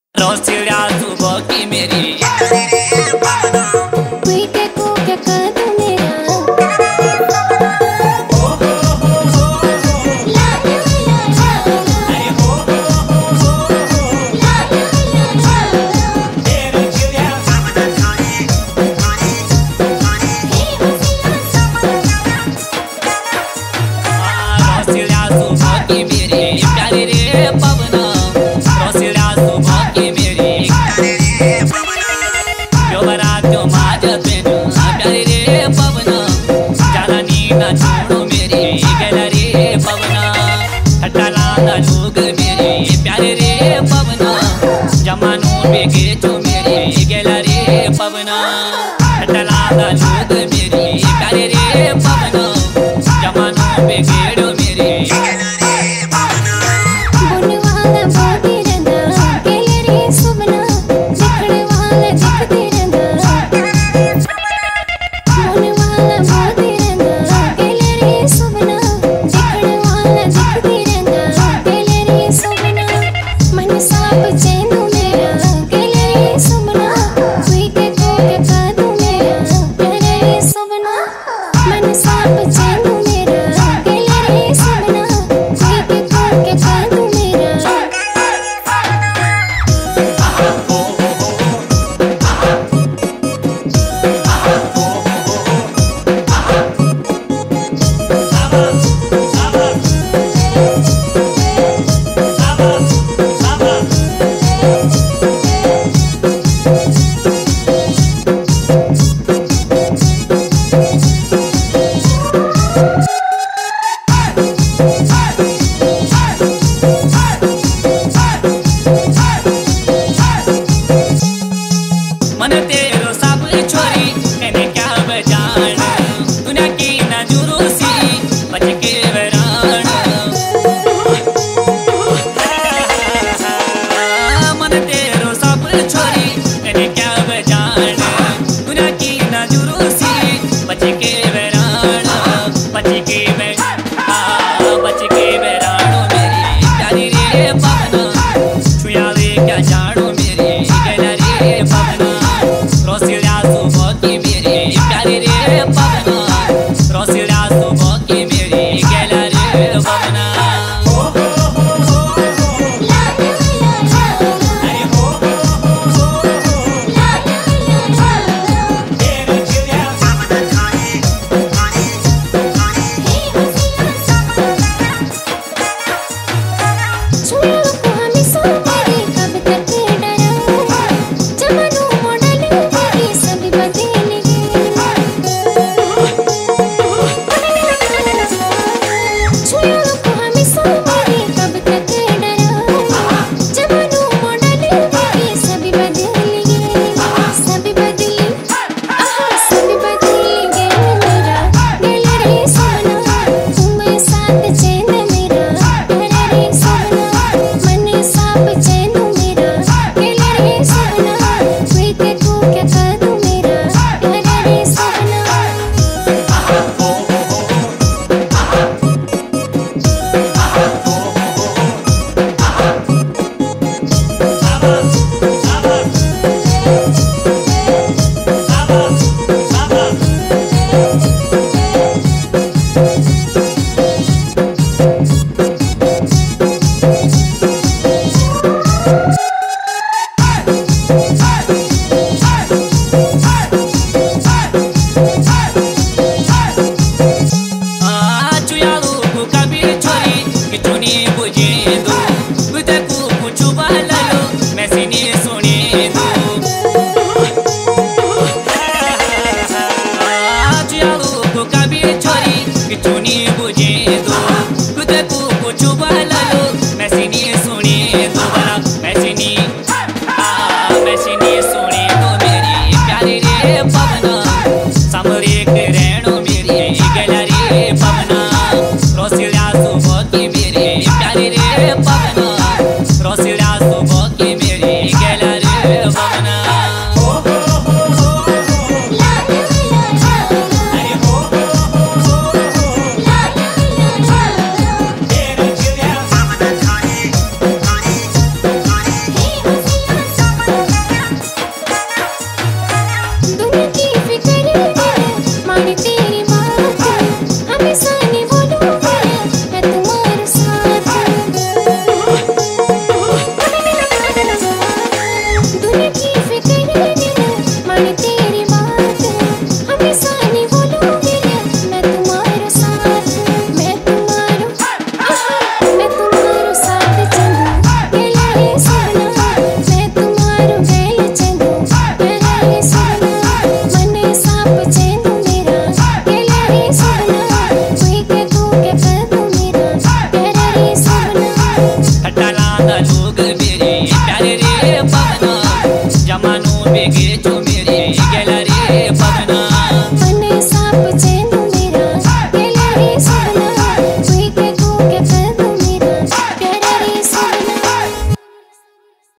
रोसिया सुबह की मेरी कोई के को क्या कर दो मेरा रोसिया सुबह की मेरी प्यारी रे पवना रोसिया सुबह की मेरी प्योरा क्यों माज तेनु प्यारी रे पवना जानी ना छोड़ो मेरी गैलरी पवना हटाला ना लोग मेरी प्यारी रे पवना जमानो बेगे जो मेरी गैलरी पवना हटाला ना लोग मेरी प्यारी रे पवना जमानो बेगेड़ो मेरी बोलने वाला बोलती रहना गैलरी सुबना दिखने वाला दिखती रहना बोलने वाला बोलती रहना गैलरी सुबना दिखने वाला दिखती रहना गैलरी सुबना मन साफ चैनू मेरा गैलरी सुबना कोई के को के कर दूं मेरा गैलरी सुबना मन साफ चैनू मेरा गैलरी सुबना कोई के को के कर दूं मेरा मन तेरो सब छोरी मैंने क्या बजान दुनिया की ना जुरूसी बच के वरान मन तेरो सब छोरी मैंने क्या बजान दुनिया की ना जुरूसी बच के वरान बच के वरानो मेरी प्यारी रे पवना छुया वे क्या जानो मेरी गैलरी पवना रोसिया सुबह की मेरी प्यारी रे पवना रोसिया सुबह की मेरी गैलरी पवना छुड़ाओ को हमें सो मेरे कब तक डरा जमानो मॉडल मेरी सभी बदल गए छुड़ाओ को हमें सो मेरे कब तक डरा जमानो मॉडल मेरी सभी बदल गए सभी बदल सभी बदल गए मेरा गैलरी सुबना तुम साथ चैन मेरा गैलरी सुबना मन साफ चैन मेरा गैलरी सुबना कोई के को क्या कर दूं मेरा गैलरी सुबना चुयालू को कभी छोरी कि चुनी बुझे दो बुझे को कुछ बाललो मैं सिनी